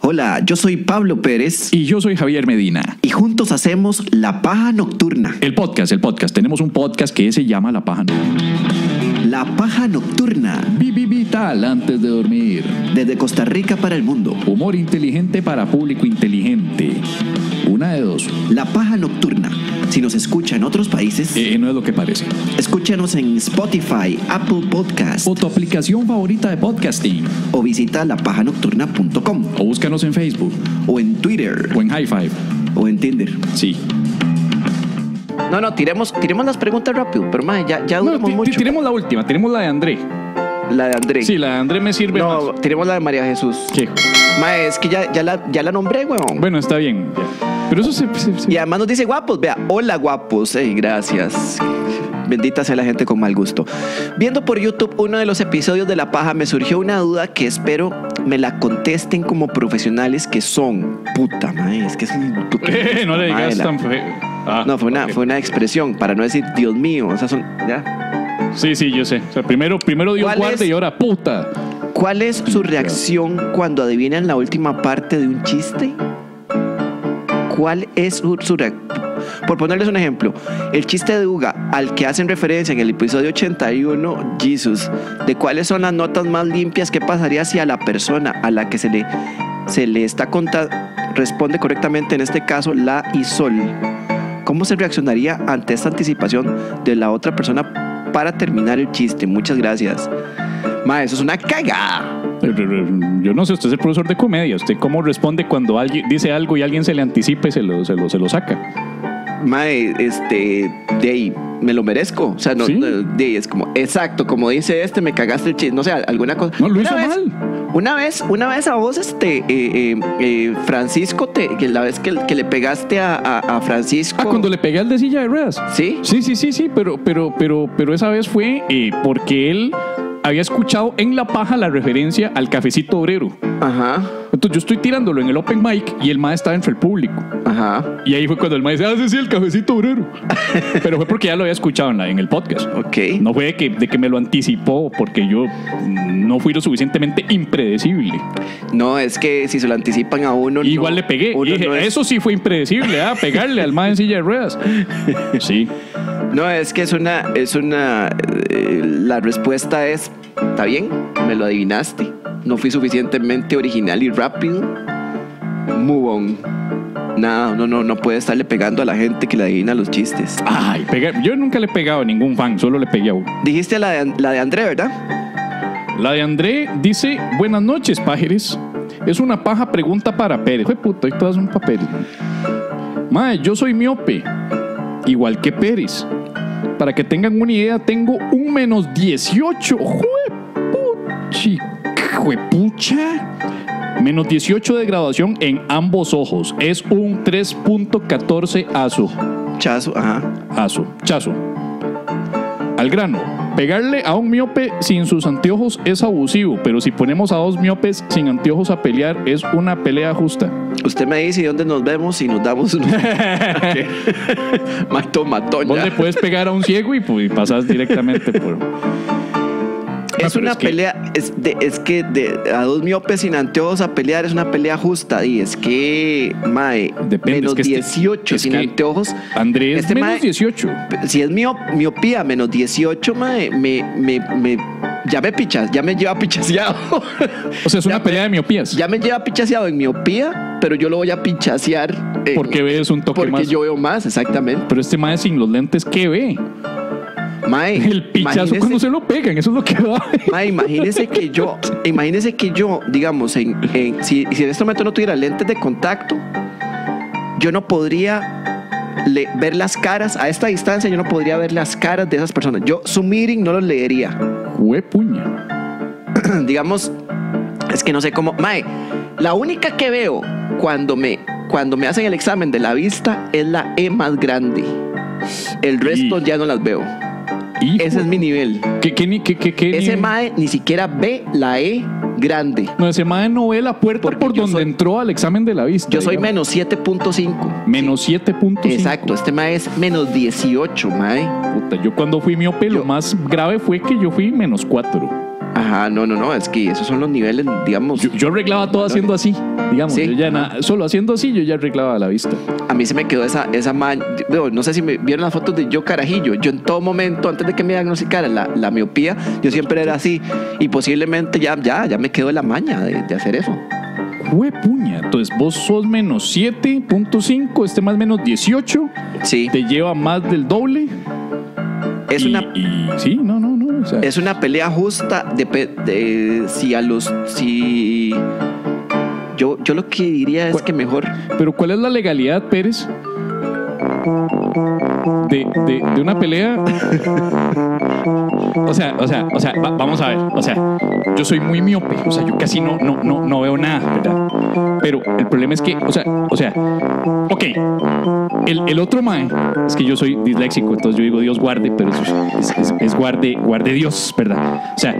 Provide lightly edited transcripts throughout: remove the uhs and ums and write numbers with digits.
Hola, yo soy Pablo Pérez. Y yo soy Javier Medina. Y juntos hacemos La Paja Nocturna. El podcast. Tenemos un podcast que se llama La Paja Nocturna. La Paja Nocturna. Vital antes de dormir. Desde Costa Rica para el mundo. Humor inteligente para público inteligente. Una de dos. La Paja Nocturna. Si nos escucha en otros países, no es lo que parece. Escúchanos en Spotify, Apple Podcast o tu aplicación favorita de podcasting. O visita lapajanocturna.com. O búscanos en Facebook. O en Twitter. O en High Five. O en Tinder. Sí. No, tiremos las preguntas rápido, pero mae, ya duramos mucho. Tiremos la última, tiremos la de André. La de André. Sí, la de André me sirve más. No, tiremos la de María Jesús. ¿Qué? Mae, es que ya la nombré, weón. Bueno, está bien. Pero eso se... Y además nos dice guapos, vea, hola guapos, gracias. Bendita sea la gente con mal gusto. Viendo por YouTube uno de los episodios de La Paja, me surgió una duda que espero me la contesten como profesionales que son. Puta, mae, es que es un... no le digas tan feo. No, fue una expresión, para no decir Dios mío, o sea, son... ¿ya? Sí, yo sé. O sea, primero Dios guarde y ahora puta. ¿Cuál es su reacción cuando adivinan la última parte de un chiste? ¿Cuál es su reacción? Por ponerles un ejemplo, el chiste de Uga al que hacen referencia en el episodio 81, Jesus, de cuáles son las notas más limpias, ¿qué pasaría si a la persona a la que se le está contando responde correctamente, en este caso la y sol? ¿Cómo se reaccionaría ante esta anticipación de la otra persona para terminar el chiste? Muchas gracias. Ma, eso es una cagada. Yo no sé, usted es el profesor de comedia. ¿Usted cómo responde cuando alguien dice algo y alguien se le anticipa y se lo saca? Mae, de ahí, me lo merezco. O sea, no, ¿sí? De ahí es como, exacto, como dice me cagaste el chiste. No sé, alguna cosa. No, lo hizo mal. Una vez a vos, Francisco, que la vez que le pegaste a Francisco. Cuando le pegué al de silla de ruedas. ¿Sí? Sí, pero esa vez fue porque él había escuchado en La Paja la referencia al cafecito obrero. Ajá. Entonces yo estoy tirándolo en el open mic y el mae estaba entre el público. Ajá. Y ahí fue cuando el mae dice, sí, el cafecito obrero. Pero fue porque ya lo había escuchado en el podcast. Ok. No fue de que me lo anticipó, porque yo no fui lo suficientemente impredecible. No, es que si se lo anticipan a uno... Igual le pegué. Y dije, eso sí fue impredecible, pegarle al mae en silla de ruedas. Sí. No, es que la respuesta es, está bien, me lo adivinaste. No fui suficientemente original y rápido. Move on. Nada, no puede estarle pegando a la gente que le adivina los chistes. Ay, yo nunca le he pegado a ningún fan, solo le pegué a uno. Dijiste la de André, ¿verdad? La de André dice, buenas noches, pájaros. Es una paja pregunta para Pérez. Jue puta, hoy todas son papeles. Mae, yo soy miope, igual que Pérez. Para que tengan una idea, tengo un menos 18. Juepucha. Menos 18 de graduación en ambos ojos. Es un 3.14 ASO. Chazo, ajá. ASO, chazo. Al grano. Pegarle a un miope sin sus anteojos es abusivo, pero si ponemos a dos miopes sin anteojos a pelear, es una pelea justa. Usted me dice dónde nos vemos y nos damos un... matón. ¿Dónde puedes pegar a un ciego y pasas directamente por... Es una pelea, es que a dos miopes sin anteojos a pelear es una pelea justa. Y es que, mae, depende, menos es que 18 sin anteojos. Andrés, menos mae, 18. Si es miopía menos 18, mae, ya me lleva pichaseado. O sea, es una pelea de miopías. Ya me lleva pichaseado en miopía, pero yo lo voy a pichasear. Porque ves un toque más. Porque yo veo más, exactamente. Pero mae sin los lentes, ¿qué ve? Mae, el pichazo cuando se lo pegan, eso es lo que da. Mae, imagínese que yo, digamos, si en este momento no tuviera lentes de contacto, yo no podría ver las caras, a esta distancia yo no podría ver las caras de esas personas. Yo su meeting no lo leería. Juepuña. Digamos, es que no sé cómo. Mae, la única que veo cuando me hacen el examen de la vista es la E más grande. El resto ya no las veo. Ese es mi nivel. ¿Qué ese mae ni siquiera ve la E grande. No, ese mae no ve la puerta por donde entró al examen de la vista. Yo soy menos 7.5. Menos 7.5. Exacto, este mae es menos 18, mae. Puta, yo cuando fui miope, lo más grave fue que yo fui menos 4. Ajá, no, es que esos son los niveles, digamos. Yo arreglaba todo haciendo así, digamos. Sí. Yo ya solo haciendo así, yo ya arreglaba la vista. A mí se me quedó esa no sé si me vieron las fotos de yo carajillo. Yo en todo momento, antes de que me diagnosticaran la miopía, yo siempre era así. Y posiblemente ya me quedó la maña de hacer eso. Puña, entonces vos sos menos 7.5, este más menos 18. Sí. Te lleva más del doble. Es una... sí, no. O sea, es una pelea justa de si yo lo que diría es que mejor. Pero ¿cuál es la legalidad, Pérez? De una pelea. O sea, vamos a ver. O sea, yo soy muy miope. O sea, yo casi no veo nada, ¿verdad? Pero el problema es que, o sea, ok. El otro mae, es que yo soy disléxico, entonces yo digo Dios guarde, pero eso es guarde Dios, ¿verdad? O sea,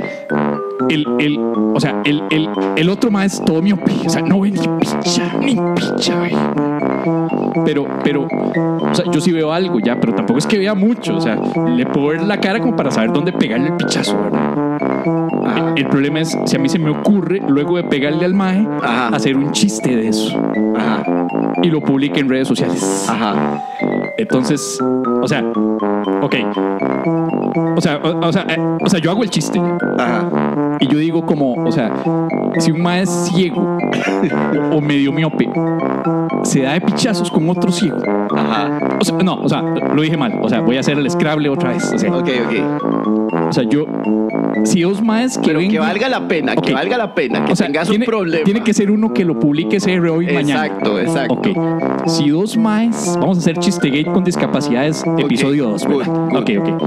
el otro mae es todo miope. O sea, no ve ni picha, güey. Pero, o sea, yo sí veo algo ya, pero tampoco es que vea mucho. O sea, le puedo ver la cara como para saber dónde pegarle el pichazo, ¿verdad? El problema es si a mí se me ocurre, luego de pegarle al mae, hacer un chiste de eso. Ajá. Y lo publique en redes sociales. Ajá. Entonces, o sea, ok. O sea, yo hago el chiste. Ajá. Y yo digo como, o sea, si un mae es ciego o medio miope, se da de pichazos con otro ciego. Ajá. O sea, lo dije mal. O sea, voy a hacer el Scrabble otra vez. O sea, ok. O sea, si dos maes que que valga la pena, okay. Que valga la pena, que tengas un problema. Tiene que ser uno que lo publique CR hoy y mañana. Exacto. Ok. Si dos maes, vamos a hacer Chistegate con discapacidades, episodio 2. Ok.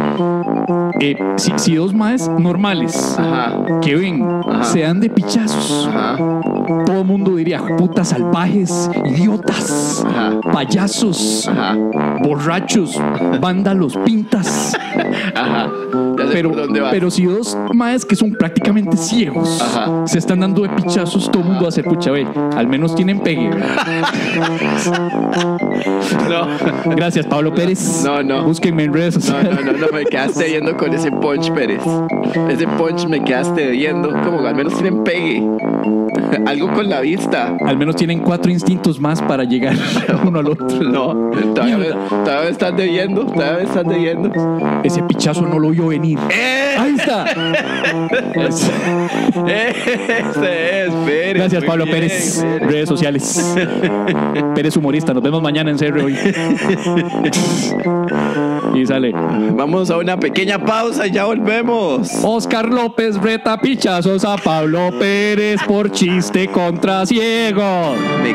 Si dos maes normales que ven se dan de pichazos, todo el mundo diría putas salvajes, idiotas, payasos, borrachos, vándalos, pintas. Pero si dos maes que son prácticamente ciegos se están dando de pichazos, todo el mundo va a hacer pucha, ve, al menos tienen pegue. No. Gracias, Pablo Pérez. No. Búsquenme en redes sociales. No, me quedaste viendo con ese punch, Pérez. Ese punch me quedaste viendo. Como al menos tienen pegue. Algo con la vista. Al menos tienen 4 instintos más para llegar uno al otro. No, todavía me estás debiendo. Ese pichazo no lo vio venir. Ahí está. Ese es Pérez. Gracias, Pablo Pérez. Redes sociales. Pérez humorista. Nos vemos mañana en serio hoy. Y sale. Vamos a una pequeña pausa y ya volvemos. Oscar López reta pichazos a Pablo Pérez por chiste contra ciegos. Me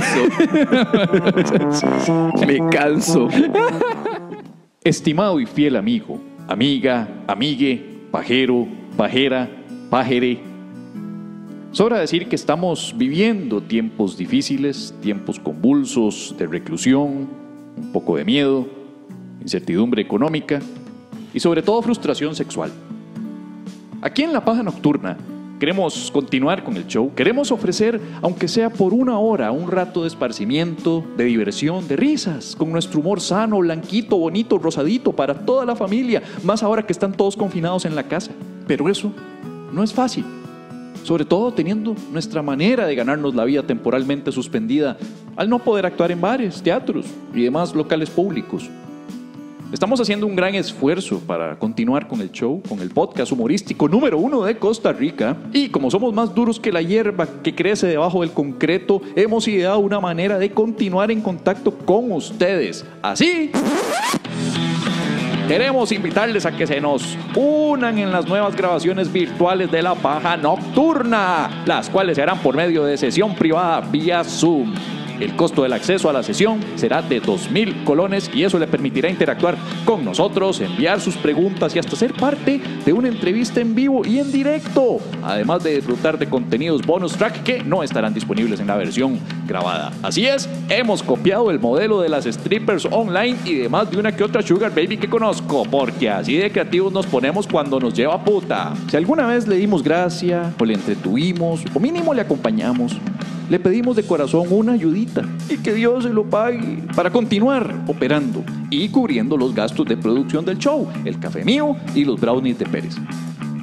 canso. Estimado y fiel amigo, amiga, amigue, pajero, pajera, pajere. Sobra decir que estamos viviendo tiempos difíciles, tiempos convulsos de reclusión, un poco de miedo, incertidumbre económica y sobre todo frustración sexual. Aquí en La Paja Nocturna queremos continuar con el show, queremos ofrecer, aunque sea por 1 hora, un rato de esparcimiento, de diversión, de risas, con nuestro humor sano, blanquito, bonito, rosadito, para toda la familia, más ahora que están todos confinados en la casa. Pero eso no es fácil, sobre todo teniendo nuestra manera de ganarnos la vida temporalmente suspendida al no poder actuar en bares, teatros y demás locales públicos. Estamos haciendo un gran esfuerzo para continuar con el show, con el podcast humorístico número 1 de Costa Rica. Y como somos más duros que la hierba que crece debajo del concreto, hemos ideado una manera de continuar en contacto con ustedes. Así, queremos invitarles a que se nos unan en las nuevas grabaciones virtuales de La Paja Nocturna, las cuales se harán por medio de sesión privada vía Zoom. El costo del acceso a la sesión será de 2,000 colones y eso le permitirá interactuar con nosotros, enviar sus preguntas y hasta ser parte de una entrevista en vivo y en directo, además de disfrutar de contenidos bonus track que no estarán disponibles en la versión grabada. Así es, hemos copiado el modelo de las strippers online y de más de una que otra sugar baby que conozco, porque así de creativos nos ponemos cuando nos lleva puta. Si alguna vez le dimos gracia o le entretuvimos o mínimo le acompañamos, le pedimos de corazón una ayudita y que Dios se lo pague para continuar operando y cubriendo los gastos de producción del show, el café mío y los brownies de Pérez.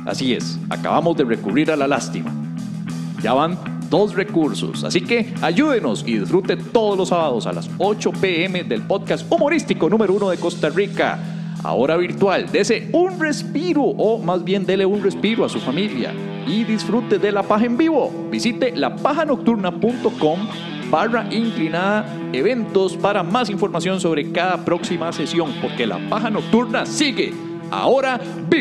Así es, acabamos de recurrir a la lástima. Ya van 2 recursos, así que ayúdenos y disfrute todos los sábados a las 8 p.m. del podcast humorístico número 1 de Costa Rica. Ahora virtual, dese un respiro, o más bien dele un respiro a su familia y disfrute de La Paja en vivo. Visite lapajanocturna.com/eventos para más información sobre cada próxima sesión, porque La Paja Nocturna sigue. Ahora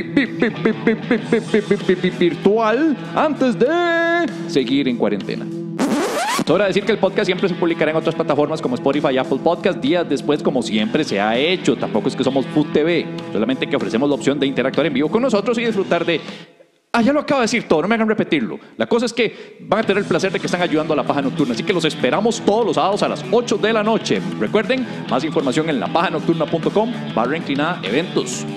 virtual antes de seguir en cuarentena. Sobra decir que el podcast siempre se publicará en otras plataformas como Spotify y Apple Podcast días después, como siempre se ha hecho. Tampoco es que somos Food TV, solamente que ofrecemos la opción de interactuar en vivo con nosotros y disfrutar de... ya lo acabo de decir todo, no me hagan repetirlo. La cosa es que van a tener el placer de que están ayudando a La Paja Nocturna, así que los esperamos todos los sábados a las 8 de la noche. Recuerden, más información en lapajanocturna.com/eventos.